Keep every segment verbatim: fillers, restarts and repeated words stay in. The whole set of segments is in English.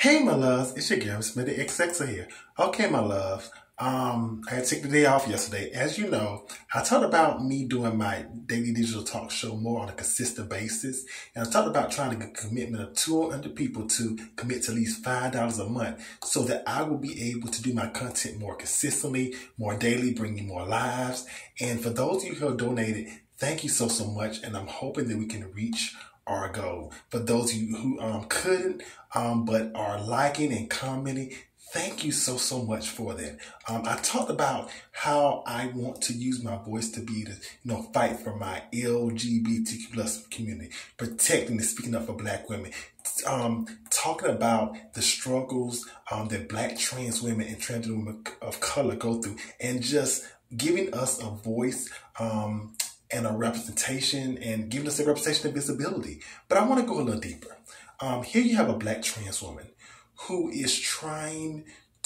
Hey, my loves, it's your girl, Smitty X X here. Okay, my loves, um, I had to take the day off yesterday. As you know, I talked about me doing my daily digital talk show more on a consistent basis. And I talked about trying to get a commitment of two hundred people to commit to at least five dollars a month so that I will be able to do my content more consistently, more daily, bringing more lives. And for those of you who have donated, thank you so, so much. And I'm hoping that we can reach our goal. For those of you who um, couldn't, um, but are liking and commenting, thank you so, so much for that. Um, I talked about how I want to use my voice to be to, you know, fight for my L G B T Q plus community, protecting and speaking up for Black women, um, talking about the struggles um, that Black trans women and transgender women of color go through, and just giving us a voice, um, and a representation, and giving us a representation of visibility. But I want to go a little deeper. Um, here you have a Black trans woman who is trying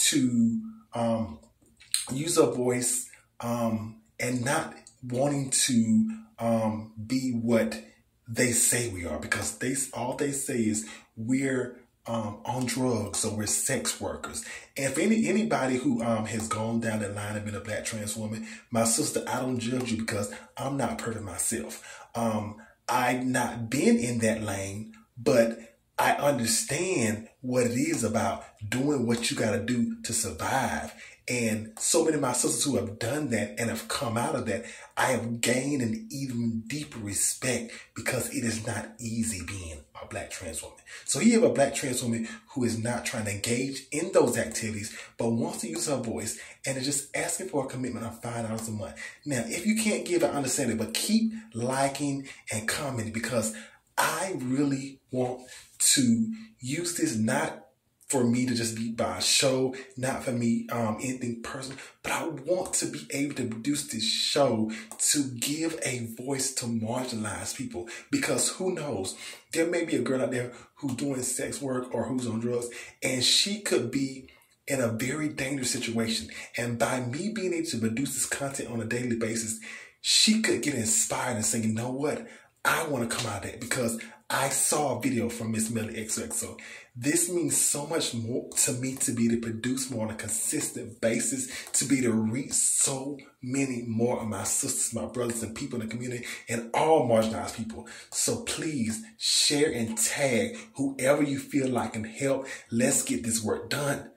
to um, use her voice um, and not wanting to um, be what they say we are, because they all they say is we're Um, on drugs, so we're sex workers. And for any anybody who um, has gone down that line of being a Black trans woman, my sister, I don't judge you because I'm not perfect myself. Um, I've not been in that lane, but I understand what it is about doing what you got to do to survive. And so many of my sisters who have done that and have come out of that, I have gained an even deeper respect, because it is not easy being a Black trans woman. So here you have a Black trans woman who is not trying to engage in those activities, but wants to use her voice and is just asking for a commitment of five dollars a month. Now, if you can't give, I understand it, but keep liking and commenting, because I really want to use this not for me to just be by a show, not for me um, anything personal, but I want to be able to produce this show to give a voice to marginalized people. Because who knows, there may be a girl out there who's doing sex work or who's on drugs, and she could be in a very dangerous situation. And by me being able to produce this content on a daily basis, she could get inspired and say, you know what? I want to come out of that because I saw a video from Miss Melly X X. So this means so much more to me to be able to produce more on a consistent basis, to be able to reach so many more of my sisters, my brothers, and people in the community, and all marginalized people. So please share and tag whoever you feel like can help. Let's get this work done.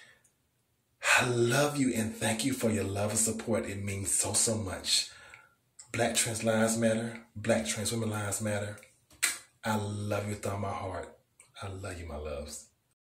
I love you and thank you for your love and support. It means so, so much. Black trans lives matter. Black trans women lives matter. I love you with all my heart. I love you, my loves.